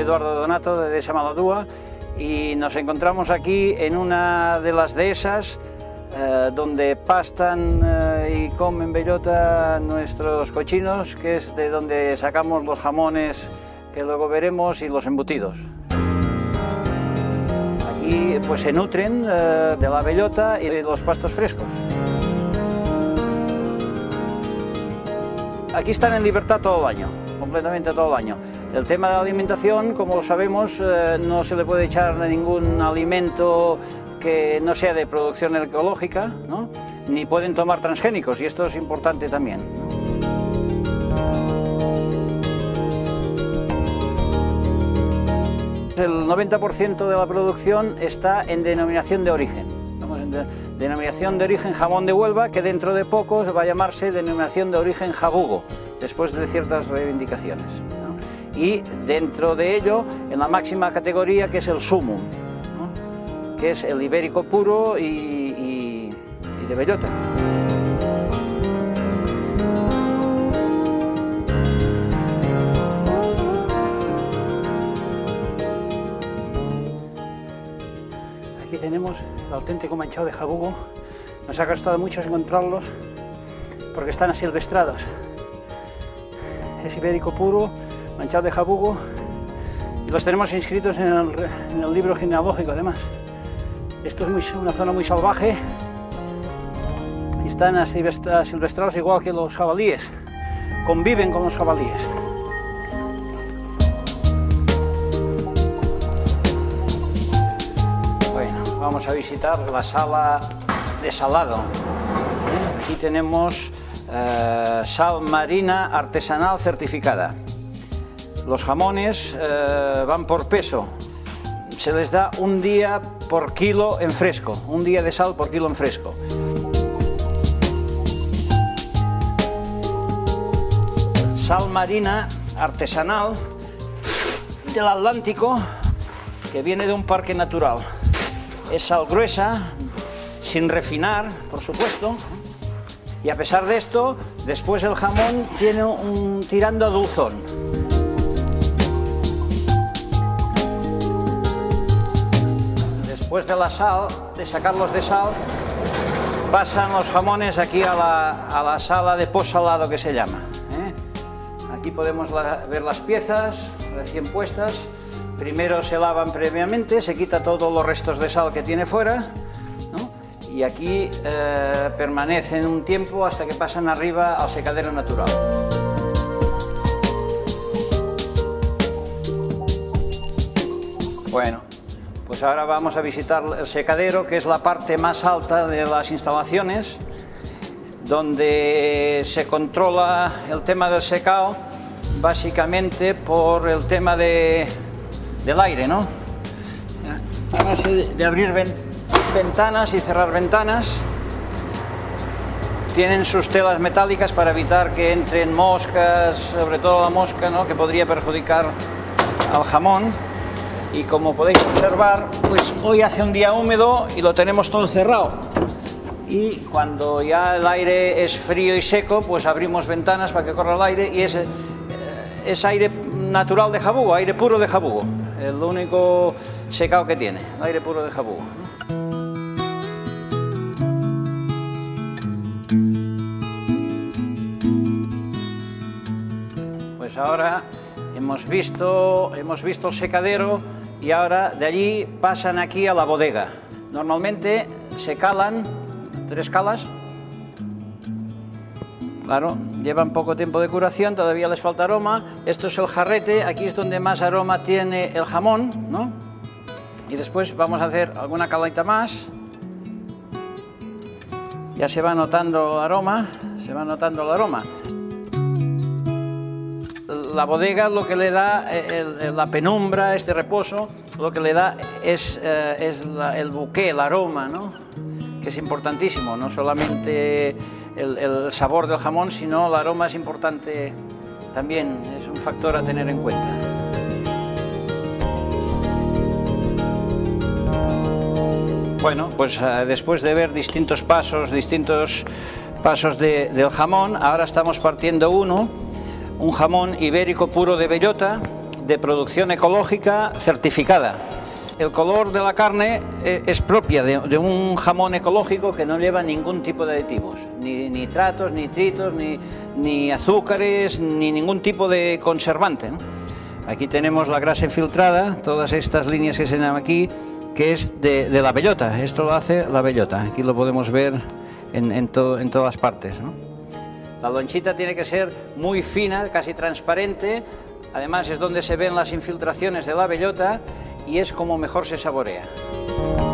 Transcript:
Eduardo Donato de Dehesa Maladúa y nos encontramos aquí en una de las dehesas donde pastan y comen bellota nuestros cochinos, que es de donde sacamos los jamones que luego veremos y los embutidos. Aquí pues se nutren de la bellota y de los pastos frescos. Aquí están en libertad todo el año, completamente todo el año. El tema de la alimentación, como sabemos, no se le puede echar ningún alimento que no sea de producción ecológica, ¿no? Ni pueden tomar transgénicos, y esto es importante también, ¿no? El 90% de la producción está en denominación de origen. Estamos en denominación de origen jamón de Huelva, que dentro de poco va a llamarse denominación de origen jabugo, después de ciertas reivindicaciones, ¿no? Y dentro de ello, en la máxima categoría, que es el sumum, ¿no? Que es el ibérico puro y de bellota. Aquí tenemos el auténtico manchado de jabugo. Nos ha costado mucho encontrarlos porque están asilvestrados. Es ibérico puro, manchado de jabugo, y los tenemos inscritos en el libro genealógico además. Esto es una zona muy salvaje y están asilvestrados igual que los jabalíes, conviven con los jabalíes. Vamos a visitar la sala de salado. Aquí tenemos sal marina artesanal certificada. Los jamones van por peso. Se les da un día por kilo en fresco, un día de sal por kilo en fresco. Sal marina artesanal del Atlántico, que viene de un parque natural. Es sal gruesa, sin refinar, por supuesto, y a pesar de esto, después el jamón tiene un tirando a dulzón. Después de la sal, de sacarlos de sal, pasan los jamones aquí a la sala de postsalado, que se llama, ¿eh? Aquí podemos ver las piezas recién puestas. Primero se lavan previamente, se quita todos los restos de sal que tiene fuera, ¿no? Y aquí permanecen un tiempo hasta que pasan arriba al secadero natural. Bueno, pues ahora vamos a visitar el secadero, que es la parte más alta de las instalaciones, donde se controla el tema del secado, básicamente por el tema del aire, ¿no? A base de abrir ventanas y cerrar ventanas. Tienen sus telas metálicas para evitar que entren moscas, sobre todo la mosca, ¿no?, que podría perjudicar al jamón. Y como podéis observar, pues hoy hace un día húmedo y lo tenemos todo cerrado. Y cuando ya el aire es frío y seco, pues abrimos ventanas para que corra el aire, y es aire natural de jabugo, aire puro de jabugo. El único secado que tiene, el aire puro de jabugo. Pues ahora hemos visto el secadero y ahora de allí pasan aquí a la bodega. Normalmente se calan 3 calas. Claro, llevan poco tiempo de curación, todavía les falta aroma. Esto es el jarrete, aquí es donde más aroma tiene el jamón, ¿no? Y después vamos a hacer alguna caladita más. Ya se va notando el aroma, La bodega lo que le da, la penumbra, este reposo, lo que le da es el bouquet, el aroma, ¿no?, que es importantísimo, no solamente el sabor del jamón, sino el aroma es importante también, es un factor a tener en cuenta. Bueno, pues después de ver distintos pasos del jamón, ahora estamos partiendo un jamón ibérico puro de bellota, de producción ecológica certificada. El color de la carne es propia de un jamón ecológico que no lleva ningún tipo de aditivos, ni nitratos, nitritos, ni azúcares, ni ningún tipo de conservante, ¿no? Aquí tenemos la grasa infiltrada, todas estas líneas que se ven aquí, que es de la bellota. Esto lo hace la bellota. Aquí lo podemos ver en todas partes, ¿no? La lonchita tiene que ser muy fina, casi transparente. Además es donde se ven las infiltraciones de la bellota y es como mejor se saborea.